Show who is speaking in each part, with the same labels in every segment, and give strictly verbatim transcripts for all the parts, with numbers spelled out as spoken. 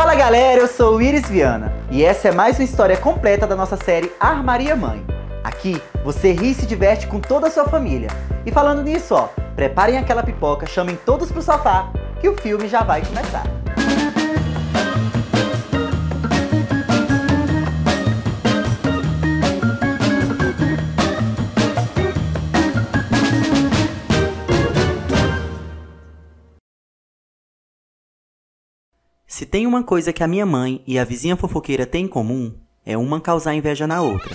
Speaker 1: Fala galera, eu sou o Iris Viana e essa é mais uma história completa da nossa série Armaria Mãe. Aqui você ri e se diverte com toda a sua família. E falando nisso, ó, preparem aquela pipoca, chamem todos pro sofá que o filme já vai começar. Se tem uma coisa que a minha mãe e a vizinha fofoqueira têm em comum, é uma causar inveja na outra.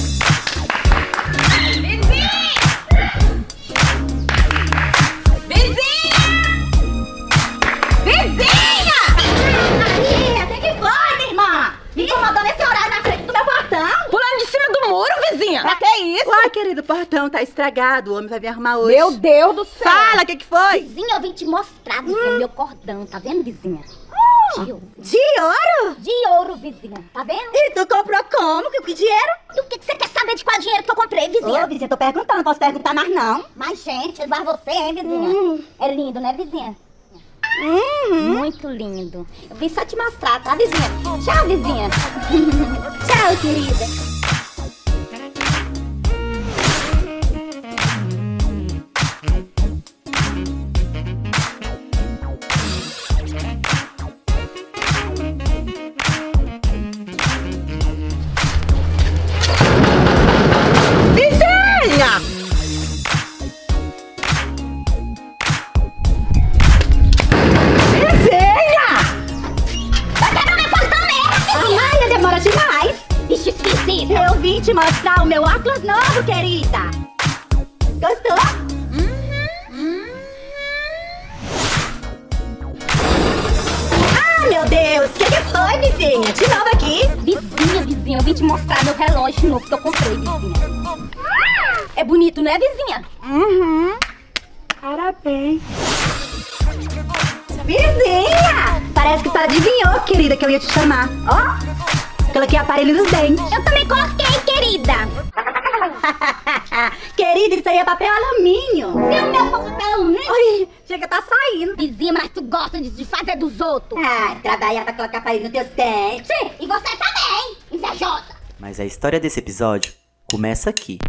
Speaker 2: Vizinha! Vizinha! Vizinha! Maria, o que que foi, minha irmã? Me incomodando esse horário na frente do meu portão? Pulando de cima do muro, vizinha! Pra que isso?
Speaker 3: Uai, querido, o portão tá estragado, o homem vai me arrumar hoje.
Speaker 2: Meu Deus do céu!
Speaker 3: Fala, o que que foi?
Speaker 4: Vizinha, eu vim te mostrar, vizinha, meu cordão, tá vendo, vizinha? De ouro.
Speaker 3: De ouro?
Speaker 4: De ouro, vizinha, tá vendo?
Speaker 3: E tu comprou como? Que, que dinheiro?
Speaker 4: Do que, que você quer saber de qual dinheiro que eu comprei, vizinha?
Speaker 3: Ô, vizinha, tô perguntando, não posso perguntar mais não.
Speaker 4: Mas, gente, mas você, hein, vizinha?
Speaker 3: Hum.
Speaker 4: É lindo, né, vizinha?
Speaker 3: Uhum.
Speaker 4: Muito lindo. Eu vim só te mostrar, tá, vizinha? Tchau, vizinha. Tchau, querida.
Speaker 3: Eu vim te mostrar o meu óculos novo, querida. Gostou?
Speaker 4: Uhum.
Speaker 3: Ah, meu Deus, o que, que foi, vizinha? De novo aqui?
Speaker 4: Vizinha, vizinha, eu vim te mostrar meu relógio novo que eu comprei, vizinha. É bonito, né, vizinha?
Speaker 3: Uhum. Parabéns. Vizinha! Parece que tu adivinhou, querida, que eu ia te chamar. Ó. Coloquei aparelho nos dentes.
Speaker 4: Eu também coloquei, querida.
Speaker 3: Querida, isso aí é papel alumínio.
Speaker 4: E o meu papel alumínio?
Speaker 3: Oi, chega, tá saindo.
Speaker 4: Vizinha, mas tu gosta de, de fazer dos outros.
Speaker 3: Ah, trabalhar pra colocar aparelho nos teus dentes.
Speaker 4: Sim, e você também, invejosa.
Speaker 1: Mas a história desse episódio começa aqui.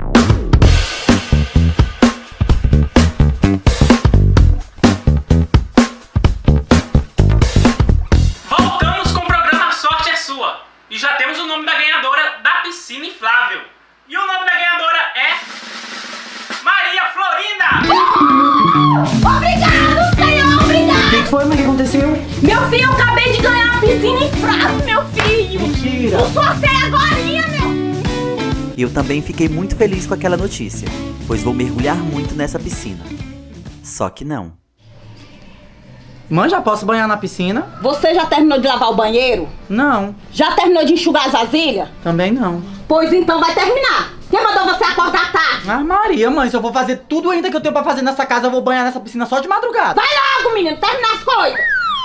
Speaker 5: E já temos o nome da ganhadora da piscina inflável. E o nome da ganhadora é... Maria Florinda!
Speaker 2: Obrigado, senhor, obrigado!
Speaker 1: O que foi, mas o que aconteceu?
Speaker 2: Meu filho, eu acabei de ganhar uma piscina inflável, meu filho!
Speaker 1: Mentira!
Speaker 2: O sorteio agorinha, meu!
Speaker 1: E eu também fiquei muito feliz com aquela notícia, pois vou mergulhar muito nessa piscina. Só que não.
Speaker 6: Mãe, já posso banhar na piscina?
Speaker 2: Você já terminou de lavar o banheiro?
Speaker 6: Não.
Speaker 2: Já terminou de enxugar as vasilhas?
Speaker 6: Também não.
Speaker 2: Pois então vai terminar. Quem mandou você acordar tarde?
Speaker 6: Ah, Maria, mãe, se eu vou fazer tudo ainda que eu tenho pra fazer nessa casa, eu vou banhar nessa piscina só de madrugada.
Speaker 2: Vai logo, menino, termina as coisas.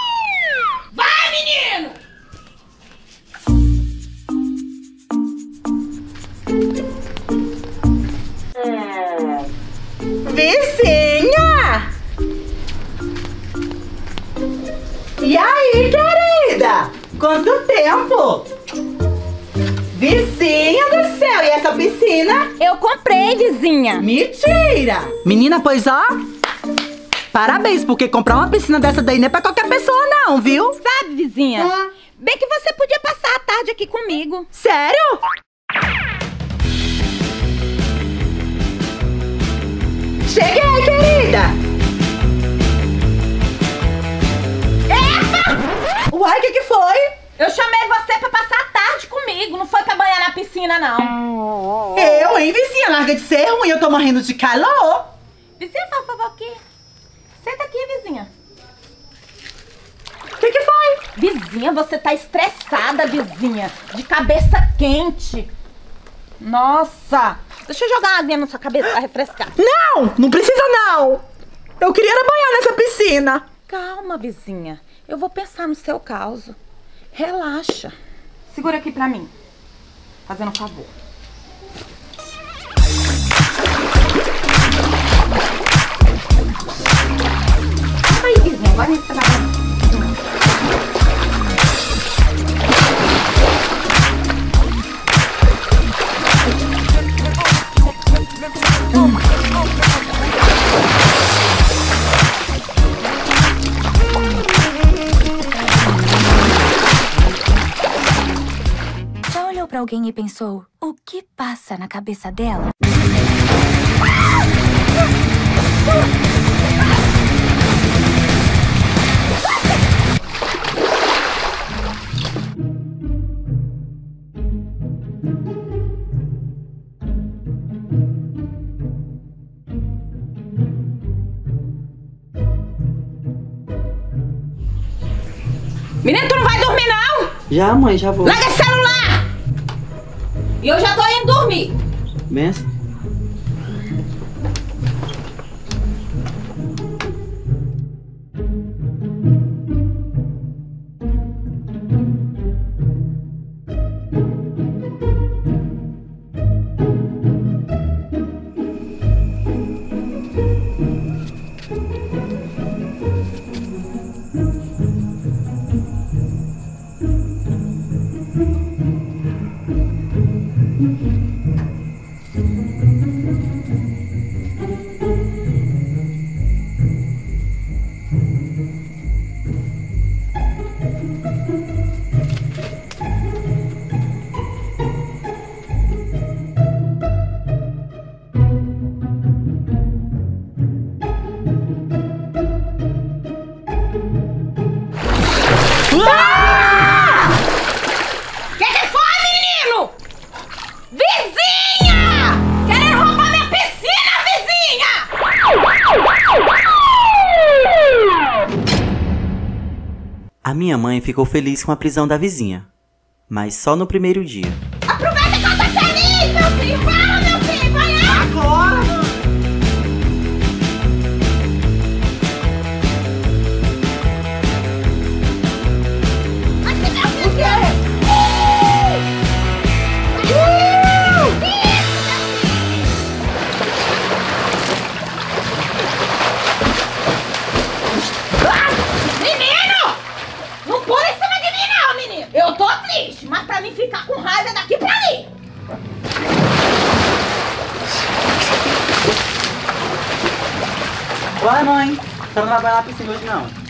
Speaker 2: Vai, menino!
Speaker 3: Vizinha! E aí, querida? Quanto tempo? Vizinha do céu, e essa piscina?
Speaker 2: Eu comprei, vizinha.
Speaker 3: Mentira!
Speaker 6: Menina, pois ó, parabéns, porque comprar uma piscina dessa daí não é pra qualquer pessoa não, viu?
Speaker 2: Sabe, vizinha?
Speaker 3: Ah.
Speaker 2: Bem que você podia passar a tarde aqui comigo.
Speaker 3: Sério? Cheguei, querida! Uai, o que que foi?
Speaker 2: Eu chamei você pra passar a tarde comigo, não foi pra banhar na piscina, não.
Speaker 3: Eu, hein, vizinha? Larga de ser ruim, eu tô morrendo de calor.
Speaker 2: Vizinha, por favor, aqui. Senta aqui, vizinha.
Speaker 3: O que que foi?
Speaker 2: Vizinha, você tá estressada, vizinha. De cabeça quente. Nossa. Deixa eu jogar uma aguinha na sua cabeça pra refrescar.
Speaker 3: Não, não precisa não. Eu queria era banhar nessa piscina.
Speaker 2: Calma, vizinha. Eu vou pensar no seu caso. Relaxa. Segura aqui pra mim. Fazendo um favor. Aí, vizinha, agora a gente tá
Speaker 4: pra alguém e pensou, o que passa na cabeça dela?
Speaker 2: Menino, tu não vai dormir, não?
Speaker 1: Já, mãe, já vou.
Speaker 2: Larga esse celular! E eu já tô indo dormir.
Speaker 1: Benção.
Speaker 2: Que que foi, menino? Vizinha! Querem roubar minha piscina, vizinha!
Speaker 1: A minha mãe ficou feliz com a prisão da vizinha, mas só no primeiro dia.
Speaker 2: Aproveita que eu tô feliz, meu filho! Fala, meu filho! Vai lá!
Speaker 1: Agora!
Speaker 2: Eu tô triste, mas pra mim ficar com raiva daqui pra ali.
Speaker 1: Vai, mãe. Você não vai banhar na piscina hoje, não.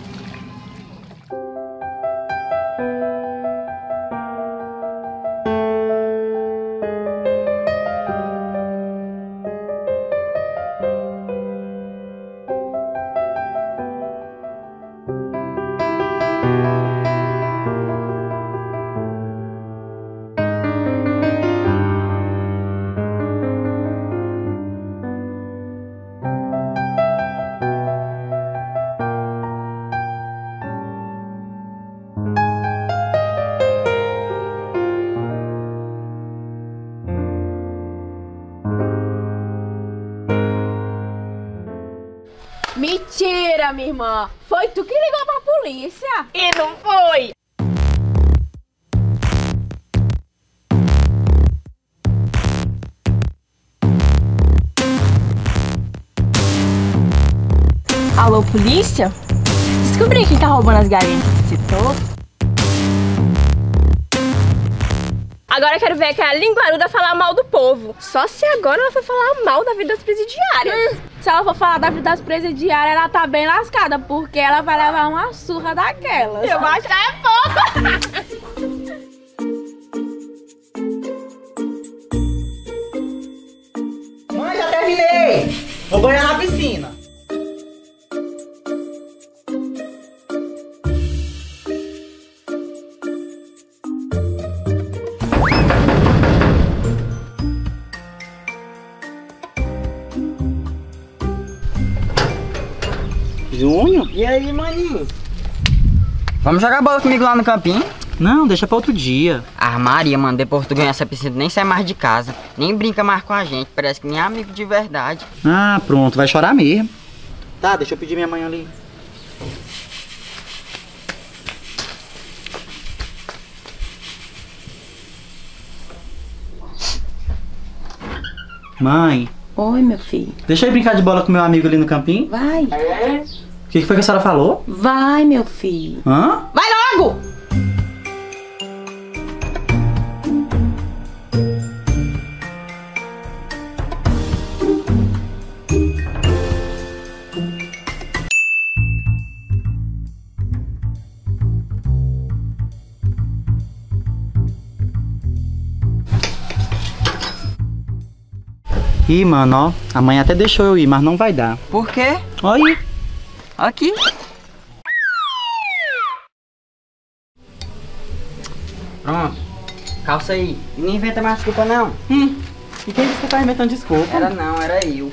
Speaker 7: Mentira, minha irmã! Foi tu que ligou pra polícia?
Speaker 2: E não foi?
Speaker 7: Alô, polícia? Descobri quem tá roubando as galinhas que você citou. Agora eu quero ver aquela linguaruda falar mal do povo. Só se agora ela for falar mal da vida das presidiárias. Hum, se ela for falar da vida das presidiárias, ela tá bem lascada, porque ela vai levar uma surra daquelas.
Speaker 2: Eu vou achar é pouco.
Speaker 1: Mãe, já terminei! Vou banhar na piscina.
Speaker 8: Junho? E aí, maninho? Vamos jogar bola comigo lá no campinho?
Speaker 1: Não, deixa pra outro dia.
Speaker 8: Ah, Maria, mano, depois tu ganhar essa piscina, nem sai mais de casa. Nem brinca mais com a gente, parece que nem é amigo de verdade.
Speaker 1: Ah, pronto, vai chorar mesmo. Tá, deixa eu pedir minha mãe ali. Mãe.
Speaker 2: Oi, meu filho.
Speaker 1: Deixa eu brincar de bola com meu amigo ali no campinho.
Speaker 2: Vai.
Speaker 1: O que, que foi que a senhora falou?
Speaker 2: Vai, meu filho.
Speaker 1: Hã?
Speaker 2: Vai logo!
Speaker 6: Ih, mano, ó. A mãe até deixou eu ir, mas não vai dar.
Speaker 8: Por quê?
Speaker 6: Olha aí.
Speaker 8: Aqui. Pronto. Calça aí. E não inventa mais desculpa, não.
Speaker 6: Hum. E quem disse que tá inventando desculpa?
Speaker 8: Era não, era eu.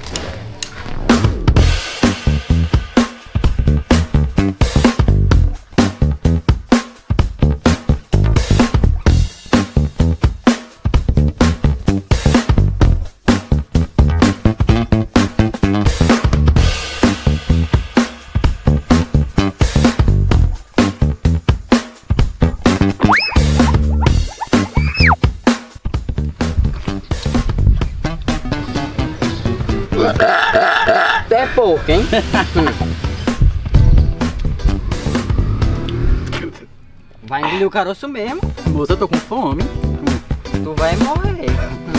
Speaker 8: É pouco, hein? Vai engolir o caroço mesmo.
Speaker 6: Moça, eu tô com fome.
Speaker 8: Tu vai morrer.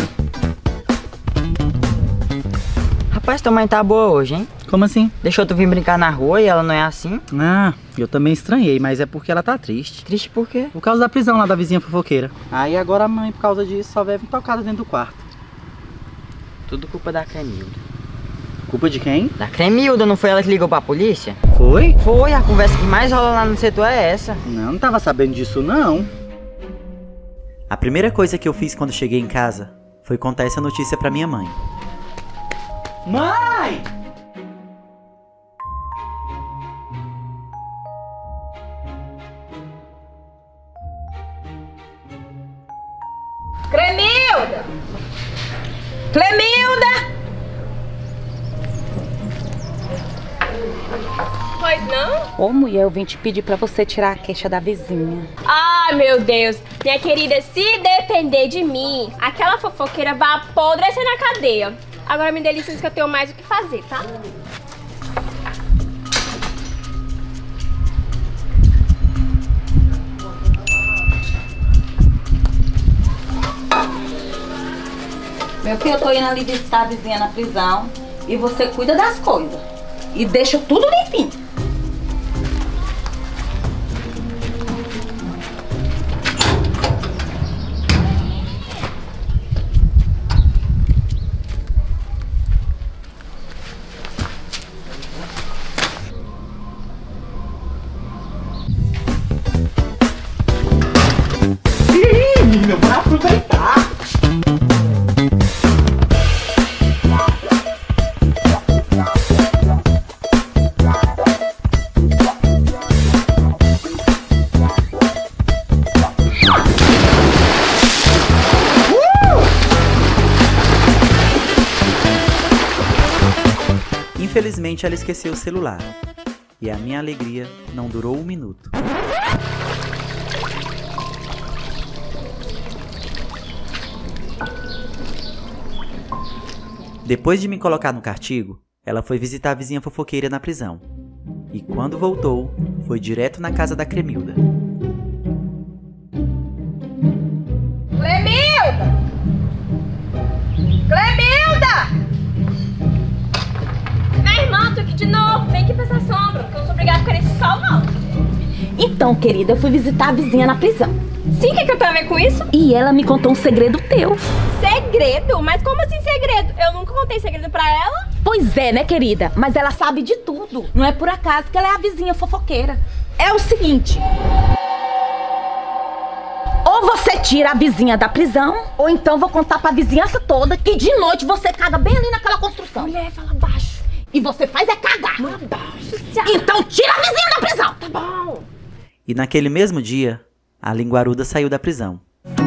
Speaker 8: Rapaz, tua mãe tá boa hoje, hein?
Speaker 6: Como assim?
Speaker 8: Deixou tu vir brincar na rua e ela não é assim?
Speaker 6: Ah, eu também estranhei, mas é porque ela tá triste.
Speaker 8: Triste por quê?
Speaker 6: Por causa da prisão lá da vizinha fofoqueira. Aí agora a mãe, por causa disso, só vive tocada dentro do quarto.
Speaker 8: Tudo culpa da Cremilda.
Speaker 6: Culpa de quem?
Speaker 8: Da Cremilda, não foi ela que ligou pra polícia?
Speaker 6: Foi?
Speaker 8: Foi, a conversa que mais rola lá no setor é essa.
Speaker 6: Não, não tava sabendo disso não.
Speaker 1: A primeira coisa que eu fiz quando cheguei em casa foi contar essa notícia pra minha mãe.
Speaker 6: Mãe!
Speaker 2: Cremilda! Clemilda!
Speaker 7: Pois não?
Speaker 2: Ô, mulher, eu vim te pedir pra você tirar a queixa da vizinha.
Speaker 7: Ai, meu Deus. Minha querida, se depender de mim, aquela fofoqueira vai apodrecer na cadeia. Agora me dê licença que eu tenho mais o que fazer, tá?
Speaker 2: Meu filho, eu tô indo ali visitar a vizinha na prisão e você cuida das coisas. E deixa tudo limpinho.
Speaker 6: Ih, meu, bora aproveitar.
Speaker 1: Infelizmente ela esqueceu o celular. E a minha alegria não durou um minuto. Depois de me colocar no castigo, ela foi visitar a vizinha fofoqueira na prisão. E quando voltou, foi direto na casa da Cremilda.
Speaker 2: Clemilda! Clemilda!
Speaker 7: Minha irmã, tô aqui de novo. Vem aqui pra essa sombra, porque eu não sou obrigada a ficar nesse sol, não.
Speaker 2: Então, querida, eu fui visitar a vizinha na prisão.
Speaker 7: Sim, o que, que eu tenho a ver com isso?
Speaker 2: E ela me contou um segredo teu.
Speaker 7: Segredo? Mas como assim segredo? Eu nunca contei segredo pra ela.
Speaker 2: Pois é, né, querida? Mas ela sabe de tudo. Não é por acaso que ela é a vizinha fofoqueira. É o seguinte... Ou você tira a vizinha da prisão, ou então vou contar pra vizinhança toda que de noite você caga bem ali naquela construção.
Speaker 7: Mulher, fala baixo.
Speaker 2: E você faz é cagar.
Speaker 7: Manda baixo.
Speaker 2: Então tira a vizinha da prisão.
Speaker 7: Tá bom.
Speaker 1: E naquele mesmo dia, a linguaruda saiu da prisão.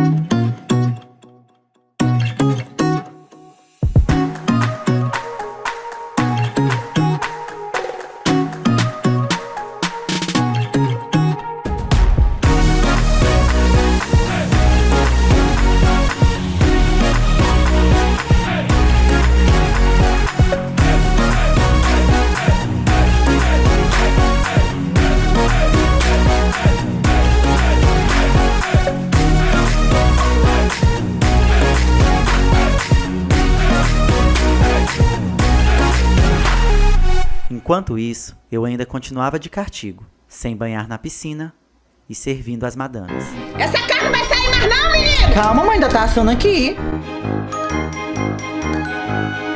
Speaker 1: Enquanto isso, eu ainda continuava de castigo, sem banhar na piscina e servindo as madames.
Speaker 2: Essa carne não vai sair mais não, menino!
Speaker 6: Calma, mãe, ainda tá assando aqui.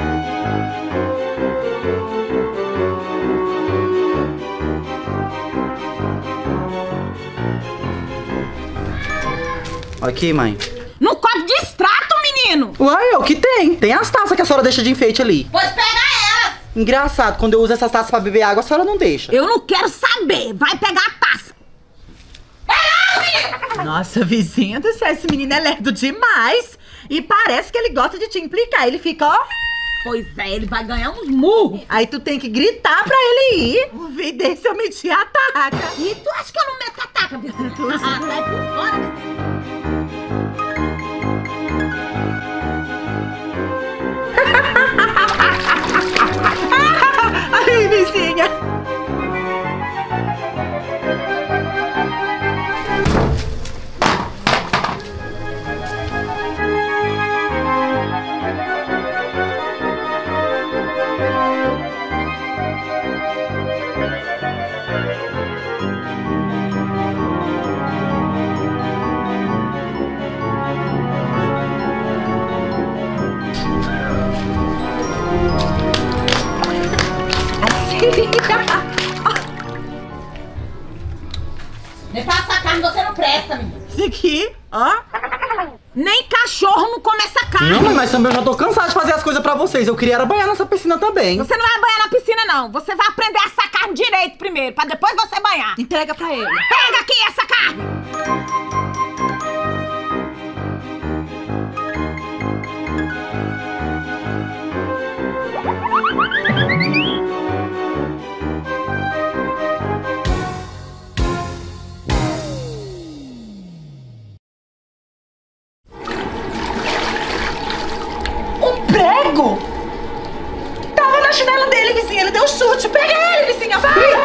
Speaker 1: Aqui, mãe.
Speaker 2: Não come de extrato, menino!
Speaker 6: Uai, é o que tem. Tem as taças que a senhora deixa de enfeite ali.
Speaker 2: Pois pega elas!
Speaker 1: Engraçado, quando eu uso essas taças pra beber água, a senhora não deixa.
Speaker 2: Eu não quero saber. Vai pegar a taça. Vai lá, menino!
Speaker 6: Nossa, vizinha do céu, esse menino é lerdo demais. E parece que ele gosta de te implicar. Ele fica, ó...
Speaker 2: Pois é, ele vai ganhar uns murros.
Speaker 6: Aí tu tem que gritar pra ele ir. O vídeo desse eu meti a taca.
Speaker 2: E tu acha que eu não meto a taca, vizinha? Ah, sai por fora.
Speaker 6: Ai, vizinha.
Speaker 2: Nem passa a carne, você não presta, menino.
Speaker 6: Isso aqui, ó.
Speaker 2: Nem cachorro não come essa carne.
Speaker 1: Não, mãe, mas também eu já tô cansado de fazer as coisas pra vocês. Eu queria era banhar nessa piscina também.
Speaker 2: Você não vai banhar na piscina, não. Você vai aprender a assar carne direito primeiro, pra depois você banhar.
Speaker 6: Entrega pra ele.
Speaker 2: Pega aqui essa carne.
Speaker 6: Prego? Tava na chinela dele, vizinha. Ele deu chute. Pega ele, vizinha. Vai!